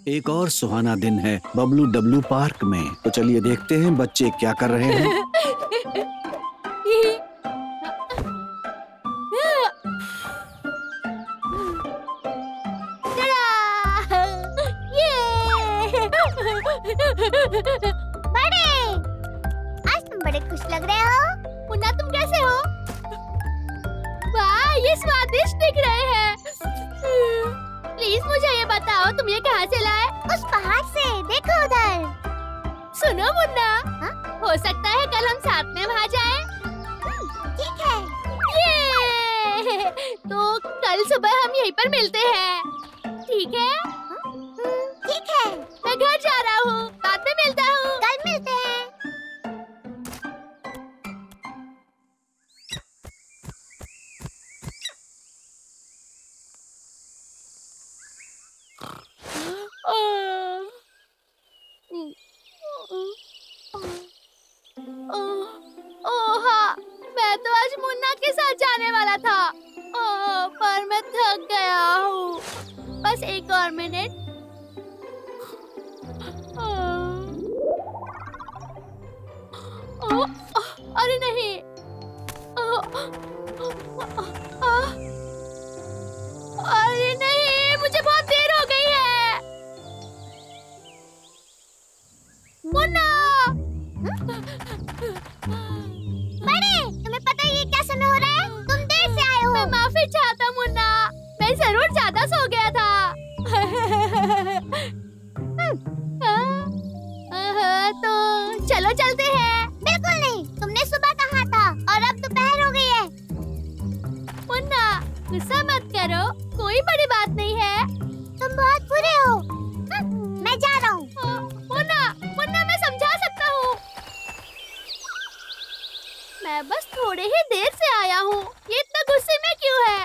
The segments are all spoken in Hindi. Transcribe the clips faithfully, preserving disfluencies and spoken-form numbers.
एक और सुहाना दिन है बबलू डब्लू पार्क में। तो चलिए देखते हैं बच्चे क्या कर रहे हैं। बड़े, आज तुम बड़े खुश लग रहे हो। मुन्ना तुम कैसे हो? वाह, ये स्वादिष्ट दिख रहे हैं। प्लीज मुझे ये बताओ तुम ये कहाँ से लाए? उस पहाड़ से, देखो उधर। सुनो मुन्ना, हा? हो सकता है कल हम साथ में वहाँ जाएं? ठीक है। ये तो कल सुबह हम यहीं पर मिलते हैं, ठीक है? ठीक है। मैं घर जा रहा हूँ, बाद में मिलता हूँ। कल मिलते हैं। ओह हाँ, मैं तो आज मुन्ना के साथ जाने वाला था। ओह, पर मैं थक गया हूँ। बस एक और मिनट। ओह, अरे नहीं। अरे नहीं, मुझे बहुत देर हो गई है। मुन्ना! बड़े, तुम्हें पता है ये क्या समय हो रहा है? तुम देर से आए हो। मैं माफी चाहता हूँ मुन्ना, मैं जरूर ज्यादा सो गया था। तो चलो चलते हैं। बिल्कुल नहीं, तुमने सुबह कहा था और अब दोपहर हो गई है। मुन्ना, गुस्सा मत करो, कोई बड़ी बात नहीं है। तुम बहुत बुरे हो। मैं जा रहा हूँ। मुन्ना, मुन्ना मैं समझा सकता हूँ। मैं बस थोड़े ही देर से आया हूँ, ये इतना गुस्से में क्यों है?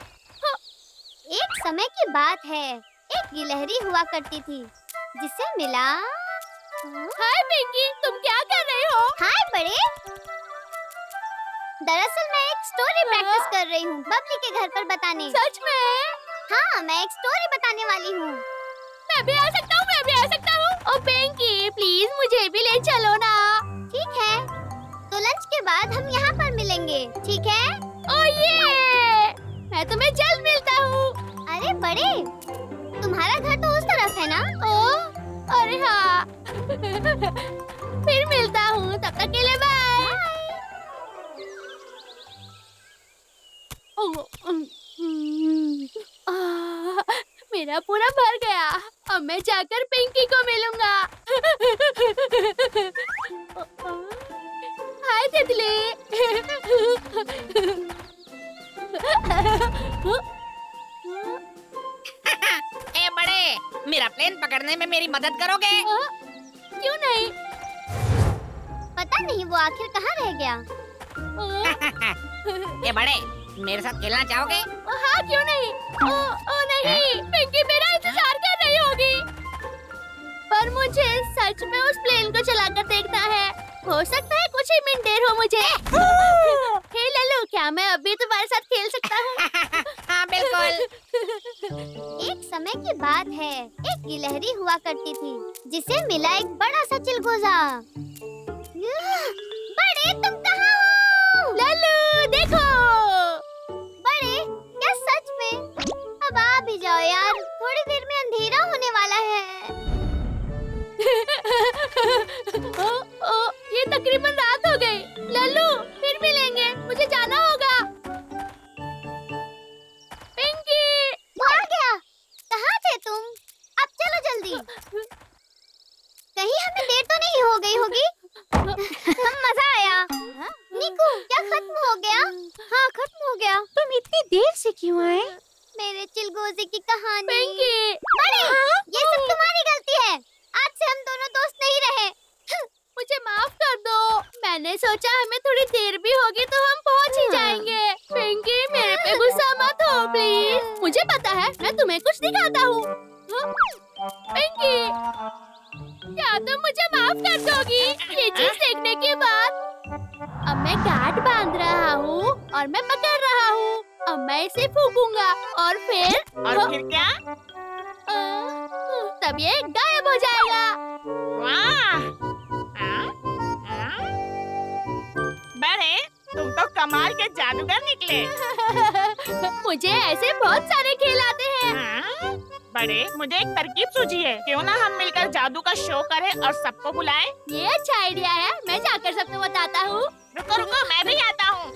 एक समय की बात है, एक गिलहरी हुआ करती थी जिसे मिला। हाय पिंकी, तुम क्या कर रही हो? हाय बड़े, दरअसल मैं एक स्टोरी प्रैक्टिस कर रही हूँ बबली के घर पर बताने। सच में? हाँ, मैं एक स्टोरी बताने वाली हूँ। मैं भी आ सकता हूँ, मैं भी आ सकता हूँ। ओ पिंकी, प्लीज मुझे भी ले चलो ना। ठीक है, तो लंच के बाद हम यहाँ पर मिलेंगे, ठीक है? ओ ये, मैं तुम्हें जल्द मिलता हूँ। अरे बड़े, तुम्हारा घर तो उस तरफ है ना? ओ, अरे हाँ। फिर मिलता हूँ, तब तक के लिए बाय। मेरा पूरा भर गया, अब मैं जाकर पिंकी को मिलूंगा। हाय तितली। ए बड़े, मेरा प्लेन पकड़ने में मेरी मदद करोगे? आ, क्यों नहीं? पता नहीं वो आखिर कहाँ रह गया। ए बड़े, मेरे साथ खेलना चाहोगे? हाँ, क्यों नहीं? ओ, ओ नहीं, पिंकी मेरा इंतजार कर रही होगी। पर मुझे सच में उस प्लेन को चलाकर देखना है। हो सकता है कुछ ही मिनट देर हो मुझे। हे लल्लू, क्या मैं अभी तुम्हारे साथ खेल सकता हूँ? हाँ बिल्कुल। एक समय की बात है, एक गिलहरी हुआ करती थी जिसे मिला एक बड़ा सा चिलगोजा। बड़े, तुम कहाँ हो? लल्लू देखो। बड़े, क्या सच में? अब आ भी जाओ यार, थोड़ी देर में अंधेरा होने वाला है। ओ, ओ, ये तकरीबन रात हो गई। लल्लू, फिर मिलेंगे, मुझे जाना होगा। पिंकी, भाग गया। कहाँ थे तुम? अब चलो जल्दी। कहीं हमें देर तो नहीं हो गई होगी? मजा आया। निकू, क्या खत्म हो गया? हाँ, खत्म हो गया। तुम इतनी देर से क्यों आए? मेरे चिलगोजे की कहानी। पिंकी, बड़े, हाँ? ये सब तुम्हारी गलती है। आज से हम दोनों दोस्त नहीं रहे। मुझे माफ कर दो। मैंने सोचा हमें थोड़ी देर भी होगी तो हम पहुंच ही जाएंगे। पिंकी, मेरे पे गुस्सा मत हो प्लीज। मुझे पता है मैं तुम्हें कुछ दिखाता हूँ। पिंकी, क्या तुम मुझे माफ कर दोगी ये चीज देखने के बाद? अब मैं गांठ बांध रहा हूँ और मैं पकड़ रहा हूँ। अब मैं इसे फूंकूंगा और फिर और फिर क्या? तब ये गायब हो जाएगा। वाह! हाँ? हाँ? बड़े, तुम तो कमाल के जादूगर निकले। मुझे ऐसे बहुत सारे खेल आते हैं। हाँ? बड़े, मुझे एक तरकीब सूझी है। क्यों ना हम मिलकर जादू का शो करें और सबको बुलाएं? ये अच्छा आइडिया है। मैं जाकर सबको बताता हूँ। रुको रुको, मैं भी आता हूँ।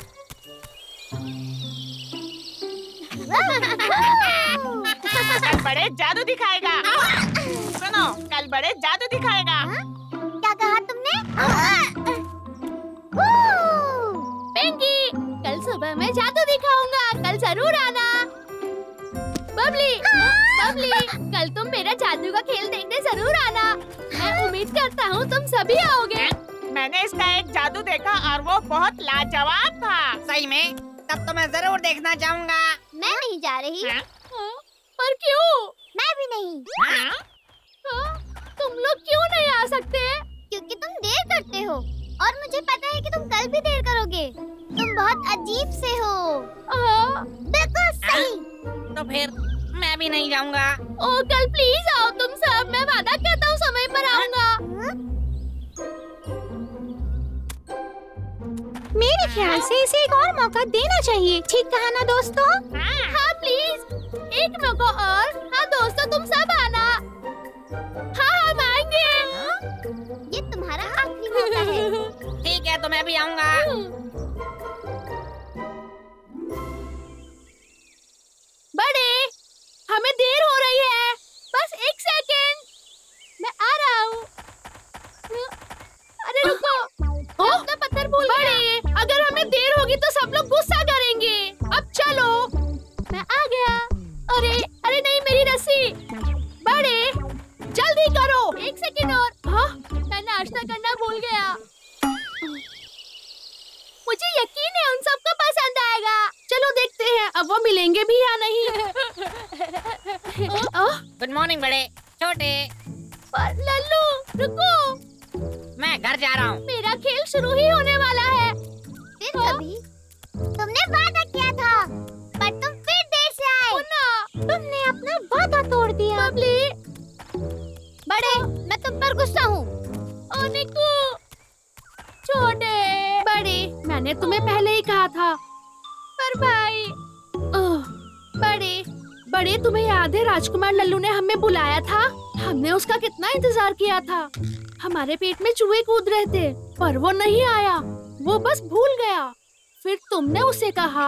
कल बड़े जादू दिखाएगा। सुनो, कल बड़े जादू दिखाएगा। क्या कहा तुमने? पिंकी, कल सुबह मैं जादू दिखाऊंगा। कल जरूर आना। बबली, बबली, कल तुम मेरा जादू का खेल देखने जरूर आना। मैं उम्मीद करता हूँ तुम सभी आओगे। मैंने इसका एक जादू देखा और वो बहुत लाजवाब था। सही में? तब तो मैं जरूर देखना चाहूँगा। मैं नहीं जा रही। हाँ? पर क्यों? मैं भी नहीं। हाँ? हाँ? तुम लोग क्यों नहीं आ सकते? क्योंकि तुम देर करते हो और मुझे पता है कि तुम कल भी देर करोगे। तुम बहुत अजीब से हो। बिल्कुल सही। तो फिर मैं भी नहीं जाऊँगा। ओ कल प्लीज आओ तुम सब। मैं वादा करता हूँ समय पर आऊँगा। मेरे ख्याल से इसे एक और मौका देना चाहिए। ठीक कहा ना दोस्तों? हाँ। हाँ प्लीज एक मौका और। हाँ दोस्तों तुम सब आना। हाँ हम आएंगे। ये तुम्हारा आखिरी मौका है। ठीक है, तो मैं भी आऊँगा। बड़े, हमें देर हो रही है। बस एक सेकेंड, मैं आ रहा हूँ। अरे रुको, अपना पत्थर भूल गया। बड़े, अगर हमें देर होगी तो सब लोग गुस्सा करेंगे। अब चलो। मैं आ गया। अरे अरे नहीं, मेरी रस्सी। बड़े, जल्दी करो। एक सेकेंड और। हाँ, मैं नाश्ता करना भूल गया। मुझे यकीन है उन सबको पसंद आएगा। चलो देखते हैं अब वो मिलेंगे भी या नहीं। गुड मॉर्निंग बड़े छोटे। पर लल्लू रुको, मैं घर जा रहा हूँ। मेरा खेल शुरू ही होने वाला है। फिर कभी तुमने वादा किया था पर तुम फिर देर से आए। ना, तुमने अपना वादा तोड़ दिया। बबली, बड़े, मैं तुम पर गुस्सा हूँ। ओ निकू, छोटे, बड़े, मैंने तुम्हें पहले ही कहा था। पर भाई, ओह, बड़े, बड़े तुम्हें याद है राजकुमार लल्लू ने हमें बुलाया था? हमने उसका कितना इंतजार किया था। हमारे पेट में चूहे कूद रहे थे पर वो नहीं आया। वो बस भूल गया। फिर तुमने उसे कहा।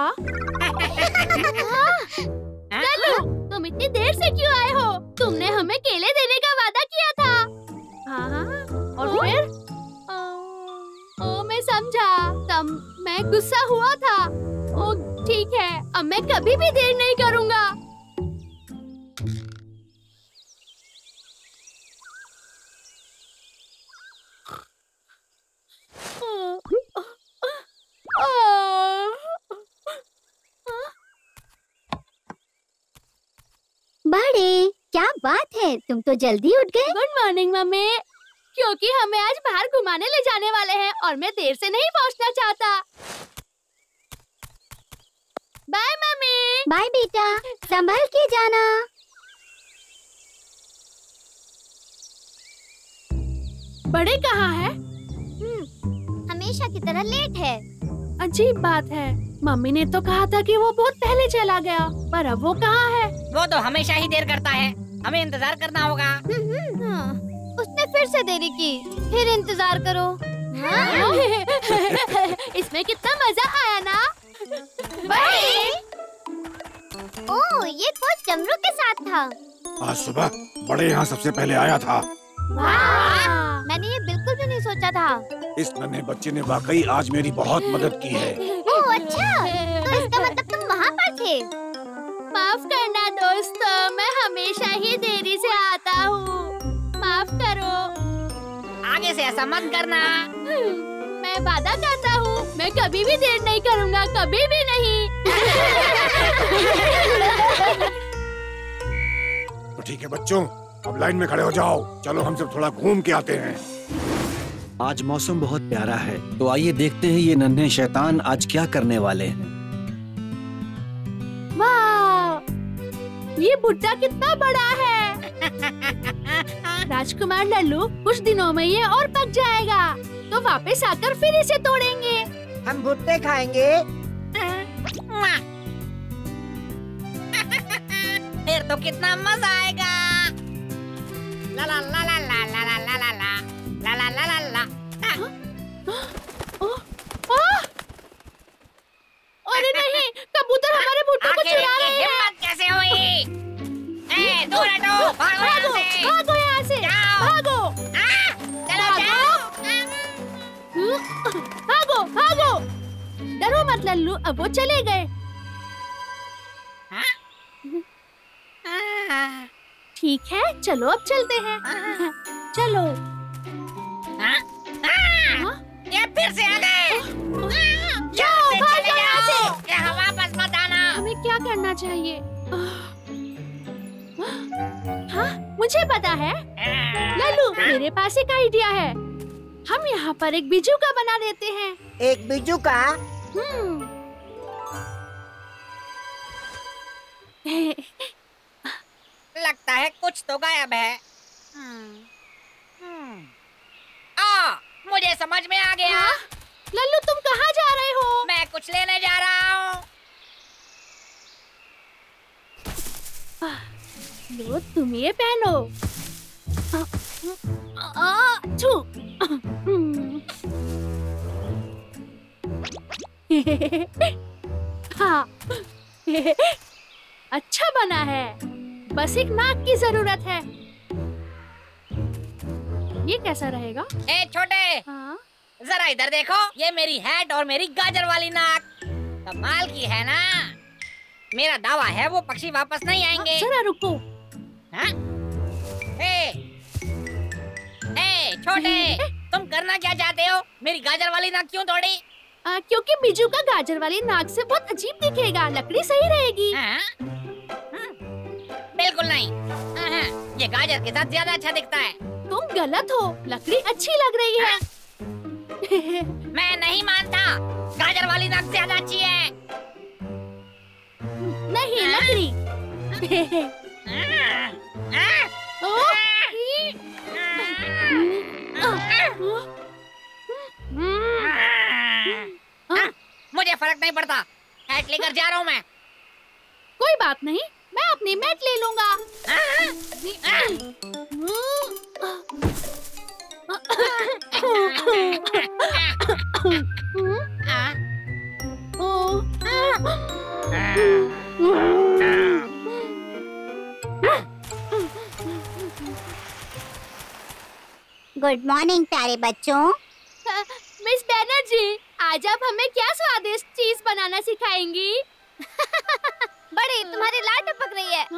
लल्लू, तुम इतनी देर से क्यों आए हो? तुमने हमें केले देने का वादा किया था। हाँ, और फिर? ओ, मैं समझा। तब मैं गुस्सा हुआ था। ओ ठीक है, अब मैं कभी भी देर नहीं करूँगा। बड़े, क्या बात है, तुम तो जल्दी उठ गए। Good morning mummy. क्योंकि हमें आज बाहर घुमाने ले जाने वाले हैं और मैं देर से नहीं पहुंचना चाहता। Bye mummy. बाय बेटा, संभल के जाना। बड़े कहाँ है? हमेशा की तरह लेट है। अजीब बात है, मम्मी ने तो कहा था कि वो बहुत पहले चला गया, पर अब वो कहाँ है? वो तो हमेशा ही देर करता है, हमें इंतजार करना होगा। हाँ, उसने फिर से देरी की, फिर इंतजार करो। हाँ? इसमें कितना मजा आया ना? बड़े! ओह, ये कोच डमरू के साथ था। आज सुबह बड़े यहाँ सबसे पहले आया था। वाह! मैंने ये बिल्कुल भी नहीं सोचा था। इस नन्हे बच्चे ने वाकई आज मेरी बहुत मदद की है। ओह अच्छा, तो इसका मतलब तुम वहाँ पर थे। माफ करना दोस्तों, मैं हमेशा ही देरी से आता हूँ। माफ करो। आगे से ऐसा मत करना। मैं वादा करता हूँ, मैं कभी भी देर नहीं करूँगा, कभी भी नहीं। तो ठीक है बच्चों, अब लाइन में खड़े हो जाओ। चलो हम सब थोड़ा घूम के आते हैं। आज मौसम बहुत प्यारा है, तो आइए देखते हैं ये नन्हे शैतान आज क्या करने वाले हैं। वाह, ये भुट्टा कितना बड़ा है। राजकुमार लल्लू, कुछ दिनों में ये और पक जाएगा, तो वापस आकर फिर इसे तोड़ेंगे। हम भुट्टे खाएंगे। फिर तो कितना मजा आएगा। ला ला ला ला ला ला ला ला ला ला ला ला ला ला। अरे नहीं, कबूतर हमारे भुट्टे को चुरा रहे हैं। हिम्मत कैसे हुई? ए, दूर हटो, भागो यहाँ से। भागो यहाँ से, भागो। आ, चलो जाओ। भागो, भागो। डरो मत लल्लू, अब वो चले गए। ठीक है, चलो अब चलते हैं। चलो। हाँ? हाँ? ये फिर से आ गए। जाओ, भागो यहाँ से। यहाँ वापस मत आना। हमें क्या करना चाहिए? हाँ, मुझे पता है। लल्लू, मेरे पास एक आइडिया है। हम यहाँ पर एक बिजू का बना देते हैं। एक बिजू का? हम्म। लगता है कुछ तो गायब है। आ, मुझे समझ में आ गया। हाँ? लल्लू, तुम कहाँ जा रहे हो? मैं कुछ लेने जा रहा हूँ। लो, तुम ये पहनो। आ, छू। हाँ, अच्छा बना है। बस एक नाक की जरूरत है। ये कैसा रहेगा? ए छोटे, हाँ? जरा इधर देखो। ये मेरी हैट और मेरी गाजर वाली नाक कमाल की है ना। मेरा दावा है वो पक्षी वापस नहीं आएंगे। जरा रुको। हाँ? ए, ए छोटे, तुम करना क्या चाहते हो? मेरी गाजर वाली नाक क्यों तोड़ी? आ, क्योंकि बिजू का गाजर वाली नाक से बहुत अजीब दिखेगा। लकड़ी सही रहेगी। हाँ? हाँ? बिल्कुल नहीं। हाँ, ये गाजर के साथ ज्यादा अच्छा दिखता है। तुम गलत हो, लकड़ी अच्छी लग रही है। मैं नहीं मानता, गाजर वाली नाक ज्यादा अच्छी है। नहीं, लकड़ी। ओ, मुझे फर्क नहीं पड़ता, हैट लेकर जा रहा हूँ मैं। कोई बात नहीं, मैं अपनी मैट ले लूंगा। गुड मॉर्निंग प्यारे बच्चों। मिस बैनर्जी, आज आप हमें क्या स्वादिष्ट चीज बनाना सिखाएंगी? बड़ी तुम्हारी लाट टपक रही है।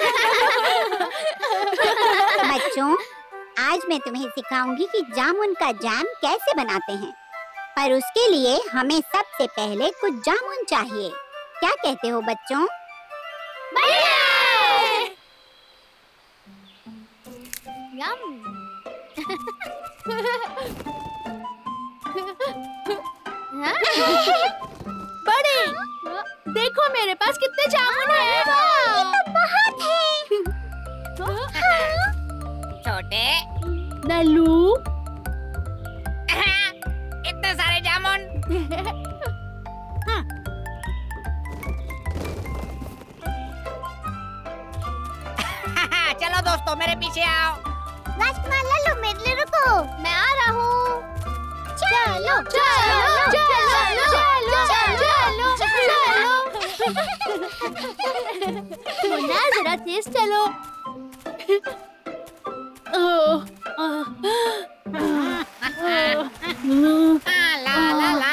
बच्चों, आज मैं तुम्हें सिखाऊंगी कि जामुन का जैम कैसे बनाते हैं। पर उसके लिए हमें सबसे पहले कुछ जामुन चाहिए। क्या कहते हो बच्चों? यम। बड़े, देखो मेरे पास कितने जामुन हैं। ये तो बहुत है। छोटे, नल्लू, इतने सारे जामुन। चलो दोस्तों, मेरे पीछे आओ। राजकुमार लल्लू, मेरे लिए रुको, मैं आ रहा हूँ। चलो चलो, चलो, चलो, चलो। मुन्ना, जरा तेज चलो। ला ला ला।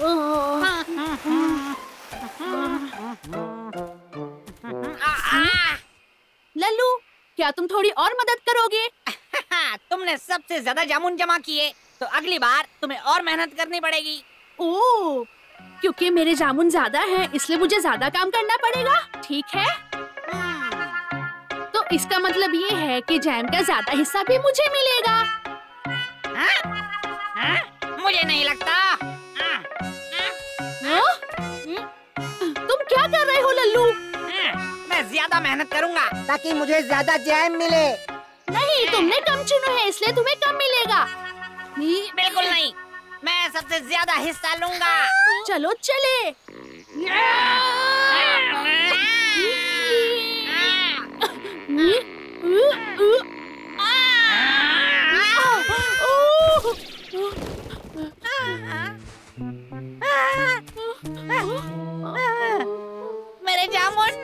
लल्लू, क्या तुम थोड़ी और मदद करोगे? तुमने सबसे ज्यादा जामुन जमा किए, तो अगली बार तुम्हें और मेहनत करनी पड़ेगी। ओह, क्योंकि मेरे जामुन ज्यादा हैं, इसलिए मुझे ज्यादा काम करना पड़ेगा। ठीक है, तो इसका मतलब ये है कि जैम का ज्यादा हिस्सा भी मुझे मिलेगा। हाँ? हाँ? मुझे नहीं लगता। हाँ? तुम क्या कर रहे हो लल्लू? मैं ज्यादा मेहनत करूंगा ताकि मुझे ज्यादा जैम मिले। नहीं, तुमने कम चुना इसलिए तुम्हें कम मिलेगा। बिल्कुल नहीं, मैं सबसे ज्यादा हिस्सा लूंगा। चलो चले। मेरे जामुन।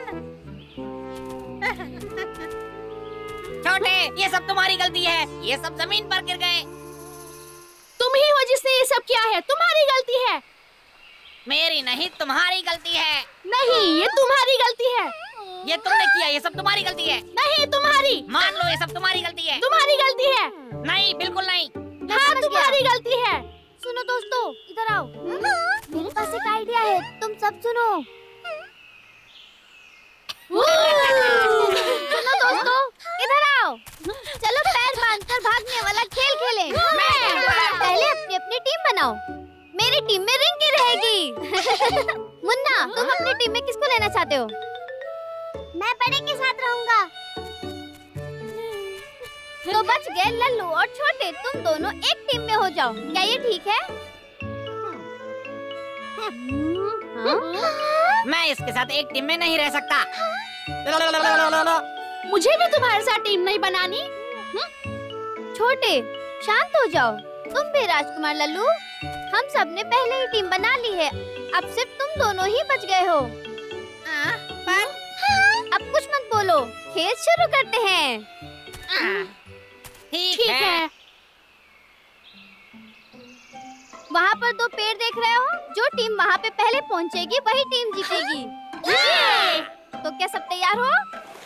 छोटे, ये सब तुम्हारी गलती है, ये सब जमीन पर गिर गए। तुम ही हो जिसने ये सब किया है, तुम्हारी गलती है। मेरी नहीं, तुम्हारी गलती है। नहीं, ये तुम्हारी गलती है। ये तुमने किया, ये सब तुम्हारी गलती है। नहीं, तुम्हारी। मान लो ये सब तुम्हारी गलती है। तुम्हारी गलती है। नहीं, बिल्कुल नहीं। हाँ, तुम्हारी गलती है। सुनो दोस्तों, इधर आओ। मेरे पास एक आइडिया है, तुम सब सुनो। सुनो दोस्तों, इधर आओ। चलो पैर बांधकर भागने वाला खेल खेलें। पहले अपनी अपनी टीम बनाओ। मेरी टीम में रिंकी रहेगी। मुन्ना, तुम अपनी टीम में किसको लेना चाहते हो? मैं बड़े के साथ रहूंगा। तो बच गए लल्लू और छोटे, तुम दोनों एक टीम में हो जाओ। क्या ये ठीक है? मैं इसके साथ एक टीम में नहीं रह सकता। मुझे भी तुम्हारे साथ टीम नहीं बनानी। छोटे, शांत हो जाओ। तुम भी राजकुमार लल्लू, हम सब ने पहले ही टीम बना ली है। अब सिर्फ तुम दोनों ही बच गए हो। आ, पर... अब कुछ मत बोलो, खेल शुरू करते हैं। ठीक है।, है वहाँ पर दो पेड़ देख रहे हो? जो टीम वहाँ पे पहले पहुँचेगी वही टीम जीतेगी। तो क्या सब तैयार हो?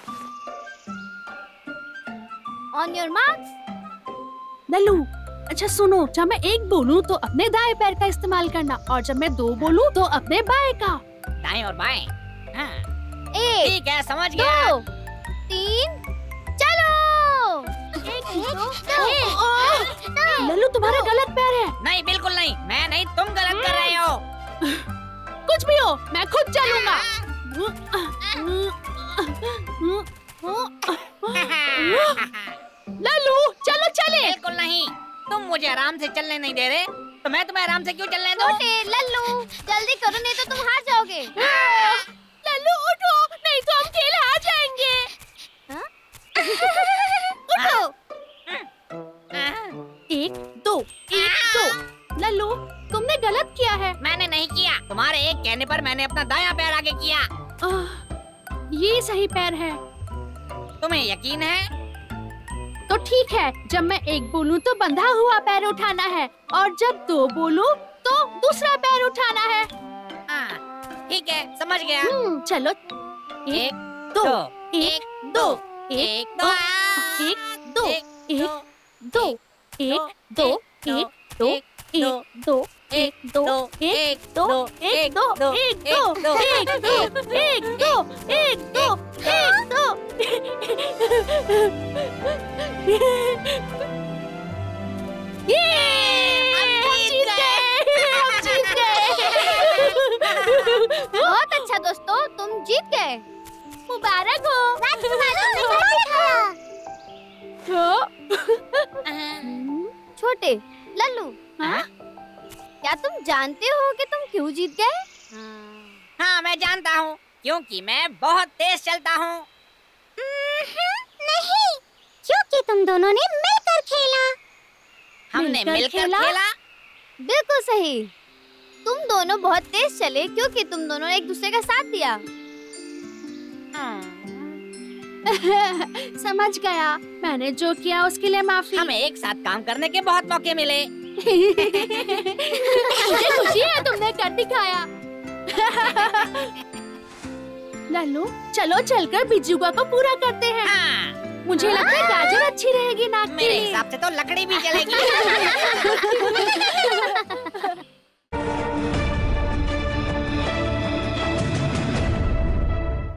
On your marks. लल्लू, अच्छा सुनो, जब मैं एक बोलूं तो अपने दाएं पैर का इस्तेमाल करना, और जब मैं दो बोलूं तो अपने बाएं का। दाएं और बाएं। हाँ। एक, ठीक है, समझ गया। दो, तीन, चलो। एक, दो, दो। लल्लू, तुम्हारा गलत पैर है। नहीं, बिल्कुल नहीं, मैं नहीं, तुम गलत कर रहे हो। कुछ भी हो, मैं खुद चलूंगा। लल्लू, चलो चले। बिल्कुल नहीं, तुम मुझे आराम से चलने नहीं दे रहे, तो मैं तुम्हें आराम से क्यों चलने दूं? छोटे लल्लू, जल्दी करो नहीं तो तुम हार जाओगे। लल्लू उठो, नहीं तो हम खेल हार जाएंगे। उठो। एक दो, एक दो। लल्लू, तुमने गलत किया है। मैंने नहीं किया, तुम्हारे एक कहने पर मैंने अपना दायां पैर आगे किया। आह, ये सही पैर है। तुम्हें यकीन है? तो ठीक है, जब मैं एक बोलूं तो बंधा हुआ पैर उठाना है, और जब दो बोलूं तो दूसरा पैर उठाना है। हाँ, ठीक है, समझ गया। हम्म, चलो। एक, एक, दो, दो, एक, दो, एक, दो, एक, दो, एक, एक, दो, एक, दो, एक, दो, एक, दो, एक, दो, एक, दो, एक, दो, एक, दो, एक, दो, एक, दो, एक, दो, एक, दो। ये हम जीत गए, हम जीत गए। बहुत अच्छा दोस्तों, तुम जीत गए। मुबारक हो। छोटे लल्लू, हाँ? क्या तुम जानते हो कि तुम क्यों जीत गए? हाँ, मैं जानता हूँ, क्योंकि मैं बहुत तेज चलता हूँ। नहीं, क्योंकि तुम दोनों ने मिलकर खेला। हमने मिलकर मिलकर खेला? खेला? बिल्कुल सही। तुम दोनों बहुत तेज चले क्योंकि तुम दोनों ने एक दूसरे का साथ दिया। समझ गया, मैंने जो किया उसके लिए माफी। हमें एक साथ काम करने के बहुत मौके मिले। मुझे खुशी है, तुमने कर दिखाया। लल्लू, चलो चलकर बिजुगा को पूरा करते हैं। हाँ। मुझे लगता है गाजर अच्छी रहेगी नाक के मेरे लिए। हिसाब से तो लकड़ी भी चलेगी।